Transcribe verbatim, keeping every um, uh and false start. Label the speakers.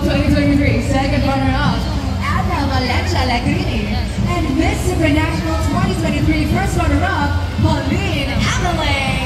Speaker 1: twenty twenty-three second runner-up, Ana Valencia Lagrini. And Miss International twenty twenty-three first runner-up, Pauline Amelie.